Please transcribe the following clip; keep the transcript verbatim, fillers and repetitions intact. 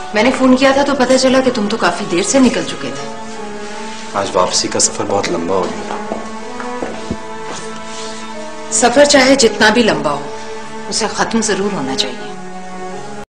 मैंने फोन किया था तो पता चला कि तुम तो काफी देर से निकल चुके थे। आज वापसी का सफर बहुत लंबा हो गया। सफर चाहे जितना भी लंबा हो, उसे खत्म जरूर होना चाहिए।